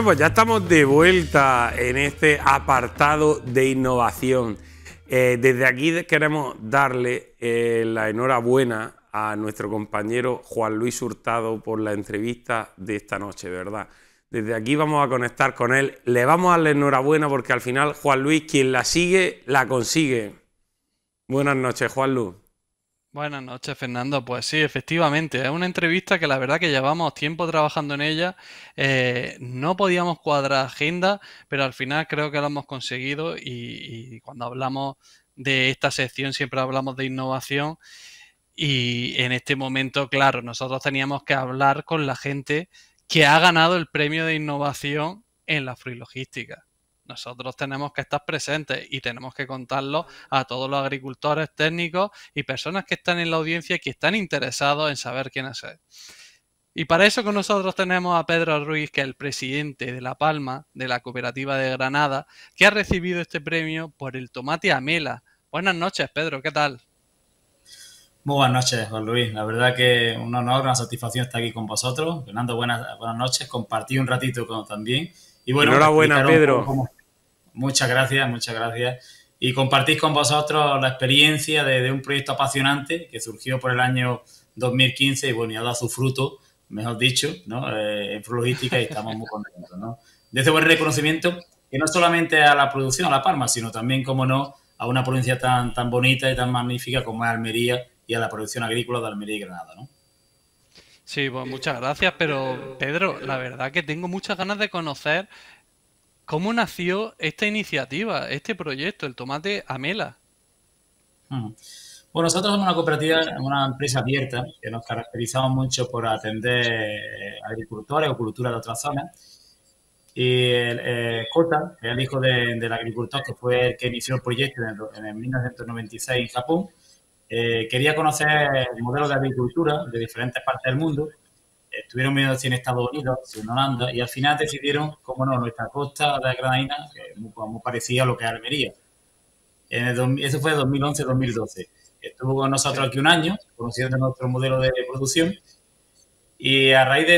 pues ya estamos de vuelta en este apartado de innovación. Desde aquí queremos darle la enhorabuena a nuestro compañero Juan Luis Hurtado por la entrevista de esta noche, ¿verdad? Desde aquí vamos a conectar con él. Le vamos a dar la enhorabuena porque al final Juan Luis, quien la sigue, la consigue. Buenas noches, Juan Luis. Buenas noches, Fernando. Pues sí, efectivamente, es una entrevista que la verdad que llevamos tiempo trabajando en ella. No podíamos cuadrar agenda, pero al final creo que lo hemos conseguido y cuando hablamos de esta sección siempre hablamos de innovación y en este momento, claro, nosotros teníamos que hablar con la gente que ha ganado el premio de innovación en la fruilogística. Nosotros tenemos que estar presentes y tenemos que contarlo a todos los agricultores técnicos y personas que están en la audiencia y que están interesados en saber quiénes es. Y para eso con nosotros tenemos a Pedro Ruiz, que es el presidente de La Palma, de la cooperativa de Granada, que ha recibido este premio por el tomate Amela. Buenas noches, Pedro, ¿qué tal? Muy buenas noches, Juan Luis. La verdad que un honor, una satisfacción estar aquí con vosotros. Fernando, buenas noches. Compartí un ratito también. Y bueno, Enhorabuena, explicaros un poco Pedro. cómo... Muchas gracias, muchas gracias. Y compartís con vosotros la experiencia de un proyecto apasionante que surgió por el año 2015 y bueno, y ha dado su fruto, mejor dicho, ¿no? En Flogística y estamos muy contentos, ¿no? De ese buen reconocimiento que no solamente a la producción, a La Palma, sino también, como no, a una provincia tan bonita y tan magnífica como es Almería y a la producción agrícola de Almería y Granada, ¿no? Sí, pues muchas gracias, pero Pedro, la verdad que tengo muchas ganas de conocer cómo nació esta iniciativa, este proyecto, el tomate Amela. Bueno, nosotros somos una cooperativa, una empresa abierta que nos caracterizamos mucho por atender agricultores o cultura de otras zonas. Y Kota, que es el hijo del agricultor que fue el que inició el proyecto en el 1996 en Japón, quería conocer el modelo de agricultura de diferentes partes del mundo. Estuvieron viendo si en Estados Unidos, si en Holanda, y al final decidieron, cómo no, nuestra costa de Granadina, que es muy parecida a lo que es Almería. Eso fue 2011-2012. Estuvo con nosotros Sí, aquí un año, conociendo nuestro modelo de producción, y a raíz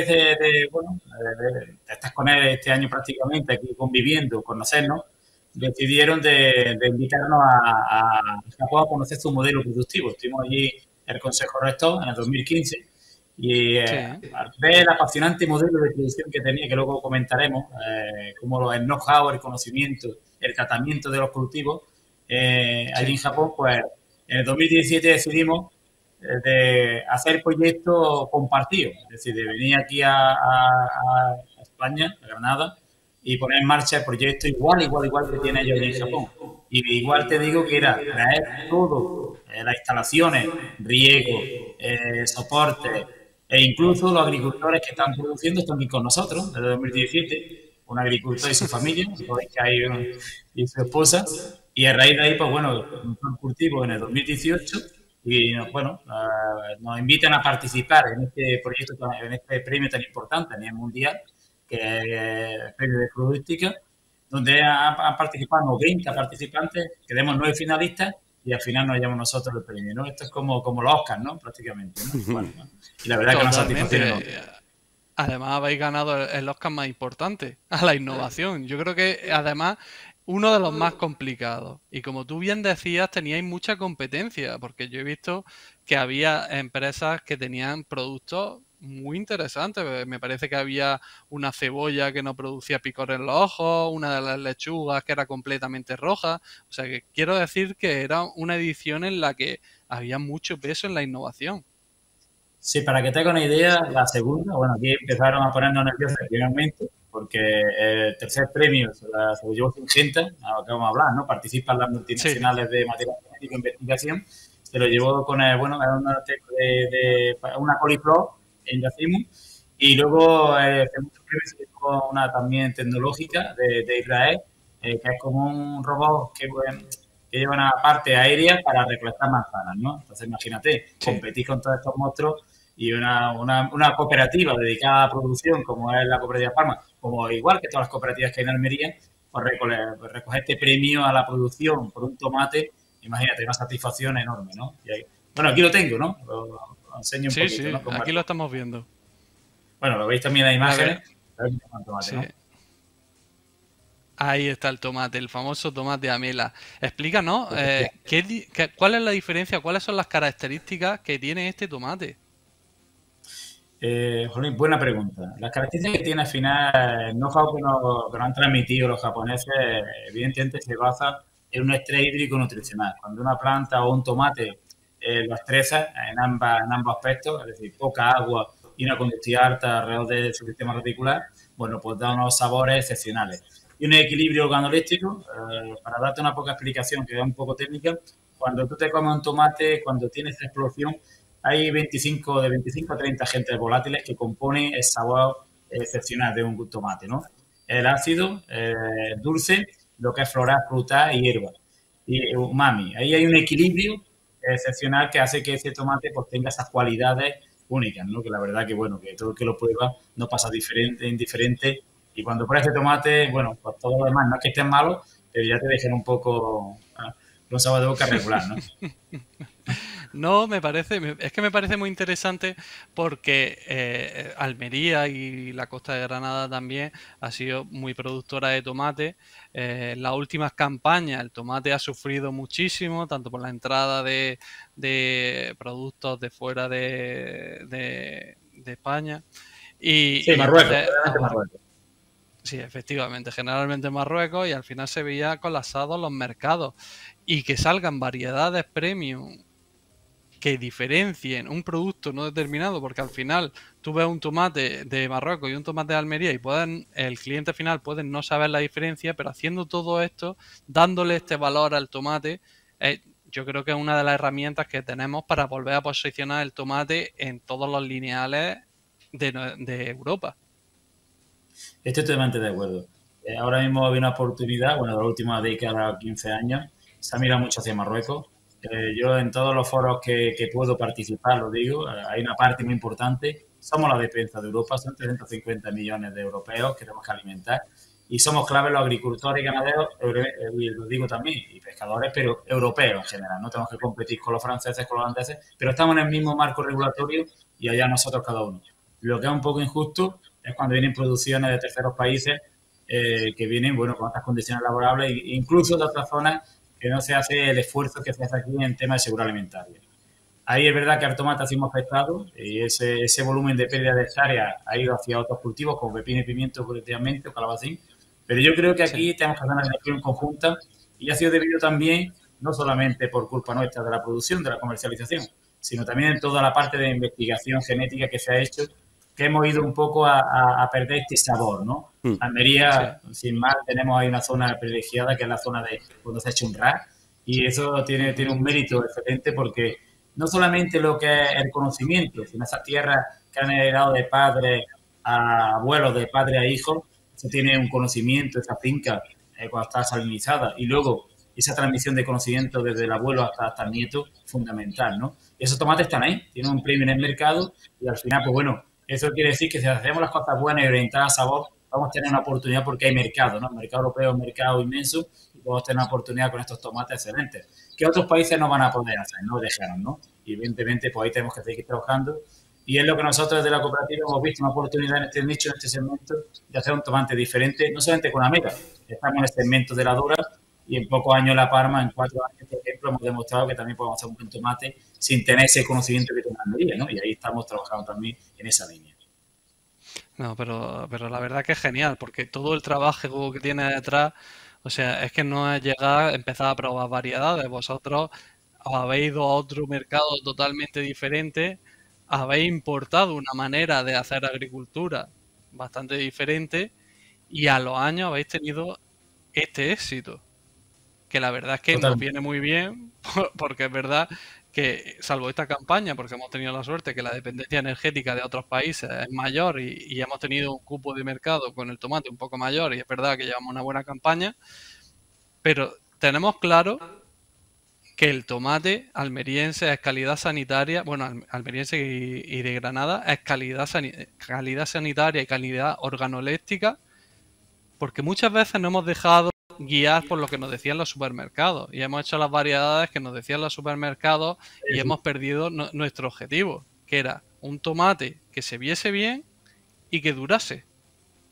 de estar con él este año prácticamente, aquí conviviendo, conocernos, decidieron de invitarnos a Japón a conocer su modelo productivo. Estuvimos allí el Consejo Rector en el 2015 y sí, al ver el apasionante modelo de producción que tenía, que luego comentaremos, como el know-how, el conocimiento, el tratamiento de los cultivos, allí en sí. Japón, pues en el 2017 decidimos de hacer proyectos compartidos, es decir, de venir aquí a España, a Granada, y poner en marcha el proyecto igual que tiene ellos allí en Japón. Y igual te digo que era traer todo, las instalaciones, riego, soporte, e incluso los agricultores que están produciendo están aquí con nosotros desde 2017, un agricultor y su familia, que hay y su esposa, y a raíz de ahí, pues bueno, comenzó el cultivo en el 2018 y bueno, nos invitan a participar en este proyecto, en este premio tan importante a nivel mundial, que es el premio de Fruística, donde han participado 90 participantes, quedamos 9 finalistas y al final nos llevamos nosotros el premio, ¿no? Esto es como los Oscars, ¿no? Prácticamente, ¿no? Igual, ¿no? Y la verdad que es una satisfacción Totalmente. enorme. Además habéis ganado el Oscar más importante, a la innovación. Yo creo que además uno de los más complicados. Y como tú bien decías, teníais mucha competencia, porque yo he visto que había empresas que tenían productos muy interesantes. Me parece que había una cebolla que no producía picor en los ojos, una de las lechugas que era completamente roja. O sea que quiero decir que era una edición en la que había mucho peso en la innovación. Sí, para que te haga una idea, la segunda, bueno, aquí empezaron a ponernos nerviosos finalmente, porque el tercer premio se lo llevó Syngenta, a lo que vamos a hablar, ¿no? Participan las Sí, multinacionales de material genético e investigación, se lo llevó con, bueno, era una coliflor en Yacimum, y luego el segundo premio se llevó una también tecnológica de Israel, que es como un robot que lleva una parte aérea para recolectar manzanas, ¿no? Entonces, imagínate, sí. competir con todos estos monstruos y una cooperativa dedicada a la producción, como es la Cooperativa Palma, como igual que todas las cooperativas que hay en Almería, pues recoger este premio a la producción por un tomate, imagínate, una satisfacción enorme, ¿no? Bueno, aquí lo tengo, ¿no? Lo enseño un Sí, poquito, sí, ¿no? Como aquí lo estamos viendo. bueno, lo veis también en las La imágenes, ver... a ver cómo tomate, Sí. ¿no? Ahí está el tomate, el famoso tomate Amela. Explícanos, ¿cuál es la diferencia, cuáles son las características que tiene este tomate? Jolín, buena pregunta. Las características que tiene al final, el know-how que nos han transmitido los japoneses, evidentemente se basa en un estrés hídrico nutricional. Cuando una planta o un tomate lo estresa en ambos aspectos, es decir, poca agua y una conductividad alta alrededor de su sistema reticular, bueno, pues da unos sabores excepcionales. Y un equilibrio organoléctrico, para darte una poca explicación que es un poco técnica, cuando tú te comes un tomate, cuando tienes esta explosión, hay 25 a 30 agentes volátiles que componen el sabor excepcional de un tomate, ¿no? El ácido, dulce, lo que es floral, fruta y hierba. Y umami. Ahí hay un equilibrio excepcional que hace que ese tomate pues tenga esas cualidades únicas, ¿no? Que la verdad que, bueno, que todo el que lo prueba no pasa indiferente. Y cuando pruebas este tomate, bueno, pues todo lo demás no es que estén malos, pero ya te dejan un poco los sabores de boca regular, ¿no? No, es que me parece muy interesante porque Almería y la costa de Granada también ha sido muy productora de tomate. En las últimas campañas el tomate ha sufrido muchísimo, tanto por la entrada de productos de fuera de España. Sí, Y Marruecos, entonces realmente ahora, Marruecos. sí, efectivamente, generalmente en Marruecos y al final se veía colapsados los mercados y que salgan variedades premium que diferencien un producto no determinado, porque al final tú ves un tomate de Marruecos y un tomate de Almería y el cliente final puede no saber la diferencia, pero haciendo todo esto, dándole este valor al tomate, yo creo que es una de las herramientas que tenemos para volver a posicionar el tomate en todos los lineales de Europa. Estoy totalmente de acuerdo. Ahora mismo hay una oportunidad, bueno, de la última década, 15 años, se ha mirado mucho hacia Marruecos. Yo en todos los foros que puedo participar, lo digo, hay una parte muy importante. Somos la defensa de Europa, son 350 millones de europeos que tenemos que alimentar y somos clave los agricultores y ganaderos, y lo digo también, y pescadores, pero europeos en general. No tenemos que competir con los franceses, con los holandeses, pero estamos en el mismo marco regulatorio y allá nosotros cada uno. Lo que es un poco injusto es cuando vienen producciones de terceros países que vienen, bueno, con estas condiciones laborables e incluso de otras zonas que no se hace el esfuerzo que se hace aquí en temas de seguridad alimentaria. Ahí es verdad que al tomate ha sido afectado y ese volumen de pérdida de hectáreas ha ido hacia otros cultivos como pepino y pimiento, colectivamente, o calabacín. Pero yo creo que aquí Sí. tenemos que hacer una gestión conjunta y ha sido debido también, no solamente por culpa nuestra de la producción, de la comercialización, sino también en toda la parte de investigación genética que se ha hecho, que hemos ido un poco a perder este sabor, ¿no? Mm. Sí. Almería, sin más, tenemos ahí una zona privilegiada que es la zona de cuando se ha hecho un RAS y eso tiene un mérito excelente porque no solamente lo que es el conocimiento, sino esas tierras que han heredado de padre a abuelos, de padre a hijo, se tiene un conocimiento, esa finca cuando está salinizada y luego esa transmisión de conocimiento desde el abuelo hasta el nieto, fundamental, ¿no? Y esos tomates están ahí, tienen un premio en el mercado y al final, pues bueno, eso quiere decir que si hacemos las cosas buenas y orientadas a sabor, vamos a tener una oportunidad porque hay mercado, ¿no? El mercado europeo es un mercado inmenso y podemos tener una oportunidad con estos tomates excelentes, que otros países no van a poder hacer, no dejaron, ¿no? Y evidentemente, pues ahí tenemos que seguir trabajando. Y es lo que nosotros desde la cooperativa hemos visto, una oportunidad en este nicho, en este segmento, de hacer un tomate diferente, no solamente con Amela, estamos en el segmento de la Dora y en pocos años La Parma, en 4 años, por ejemplo, hemos demostrado que también podemos hacer un buen tomate sin tener ese conocimiento que tiene Almería, ¿no? Y ahí estamos trabajando también en esa línea. No, pero la verdad que es genial, porque todo el trabajo que tiene detrás, o sea, es que no es llegar, empezar a probar variedades. Vosotros os habéis ido a otro mercado totalmente diferente, habéis importado una manera de hacer agricultura bastante diferente y a los años habéis tenido este éxito, que la verdad es que nos Totalmente. viene muy bien, porque es verdad que, salvo esta campaña, porque hemos tenido la suerte que la dependencia energética de otros países es mayor y hemos tenido un cupo de mercado con el tomate un poco mayor y es verdad que llevamos una buena campaña, pero tenemos claro que el tomate almeriense es calidad sanitaria, bueno, almeriense y de Granada es calidad sanitaria y calidad organoléptica, porque muchas veces nos hemos dejado guiar por lo que nos decían los supermercados y hemos hecho las variedades que nos decían los supermercados y hemos perdido nuestro objetivo, que era un tomate que se viese bien y que durase.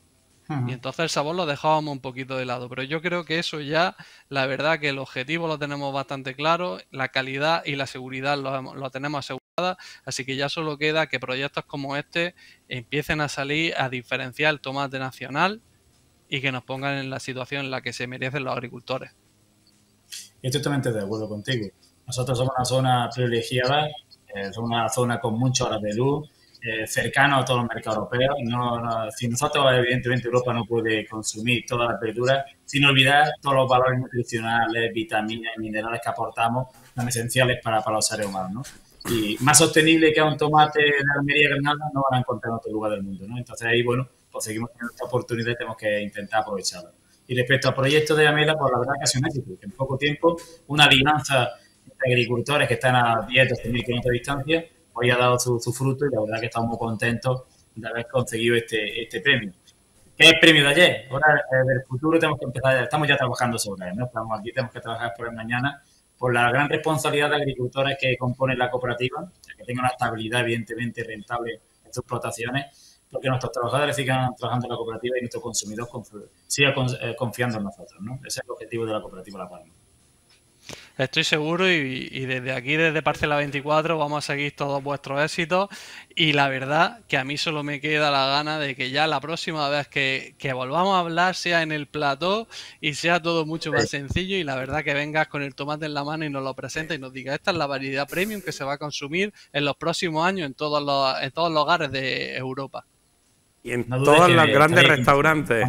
Y entonces el sabor lo dejábamos un poquito de lado. Pero yo creo que eso ya, la verdad que el objetivo lo tenemos bastante claro, la calidad y la seguridad lo tenemos asegurada, así que ya solo queda que proyectos como este empiecen a salir a diferenciar el tomate nacional y que nos pongan en la situación en la que se merecen los agricultores. Estoy totalmente de acuerdo contigo. Nosotros somos una zona privilegiada, somos una zona con muchas horas de luz, cercano a todos los mercados europeos. Si nosotros, evidentemente, Europa no puede consumir todas las verduras, sin olvidar todos los valores nutricionales, vitaminas y minerales que aportamos, tan esenciales para los seres humanos, ¿no? Y más sostenible que a un tomate de Almería, Granada, no van a encontrar en otro lugar del mundo, ¿no? Entonces ahí, bueno, pues seguimos teniendo esta oportunidad y tenemos que intentar aprovecharla. Y respecto al proyecto de Amela, pues la verdad que ha sido un éxito. En poco tiempo, una alianza de agricultores que están a 10, 12 mil kilómetros de distancia, hoy ha dado su fruto y la verdad que estamos muy contentos de haber conseguido este premio. ¿Qué es el premio de ayer? Ahora, del futuro tenemos que empezar, estamos ya trabajando sobre él, ¿no? Estamos aquí, tenemos que trabajar por el mañana, por la gran responsabilidad de agricultores que componen la cooperativa, que tengan una estabilidad evidentemente rentable en sus explotaciones, porque nuestros trabajadores sigan trabajando en la cooperativa y nuestros consumidores sigan confiando en nosotros, ¿no? Ese es el objetivo de la cooperativa La Palma. Estoy seguro y desde aquí, desde Parcela 24, vamos a seguir todos vuestros éxitos y la verdad que a mí solo me queda la gana de que ya la próxima vez que volvamos a hablar sea en el plató y sea todo mucho más sencillo y la verdad que vengas con el tomate en la mano y nos lo presentes y nos digas esta es la variedad premium que se va a consumir en los próximos años en todos los hogares de Europa. Y en todos los grandes restaurantes.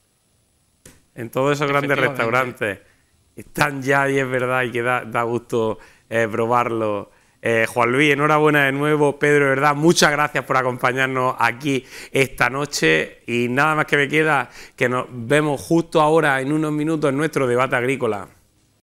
En todos esos grandes restaurantes. Están ya y es verdad y que da gusto probarlo. Juan Luis, enhorabuena de nuevo. Pedro, de verdad, muchas gracias por acompañarnos aquí esta noche. Y nada más que me queda, que nos vemos justo ahora en unos minutos en nuestro debate agrícola.